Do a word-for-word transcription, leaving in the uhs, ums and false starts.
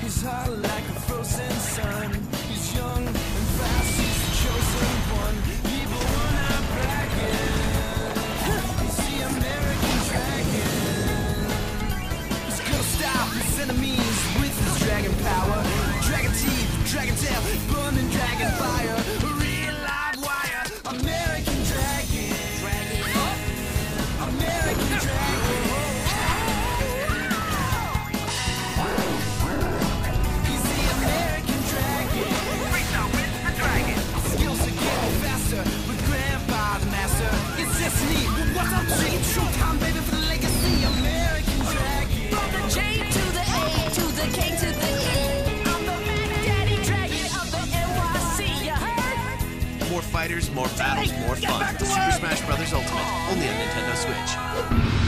He's hot like a frozen sun. He's young and fast, he's the chosen one. People wanna brag it. He's the American dragon. He's gonna stop his enemies with his dragon power. Dragon teeth, dragon tail, burning dragon fire. A real live wire. American dragon. American dragon. He's the American dragon. Right now, with the dragon. Skills are getting faster with Grandpa's master. It's destiny. What's up, G? True time, baby, for the legacy. American dragon. From the J to the A to the K to the E. I'm the Mac Daddy Dragon of the N Y C. You heard? More fighters, more battles, more fun. Super Smash Bros. Ultimate, only on Nintendo Switch.